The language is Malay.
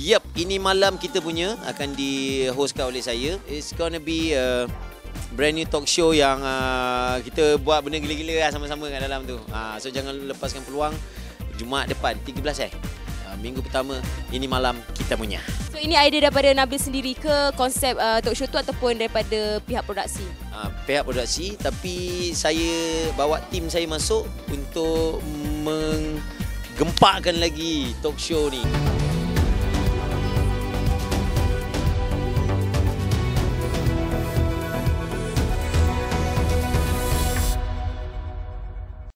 Yep, ini malam kita punya akan di-hostkan oleh saya. It's gonna be a brand new talk show yang kita buat benda gila-gila lah sama-sama kat dalam tu. So jangan lepaskan peluang. Jumaat depan 13 minggu pertama, ini malam kita punya. So ini idea daripada Nabil sendiri ke konsep talk show tu ataupun daripada pihak produksi? Pihak produksi, tapi saya bawa tim saya masuk untuk menggempakkan lagi talk show ni.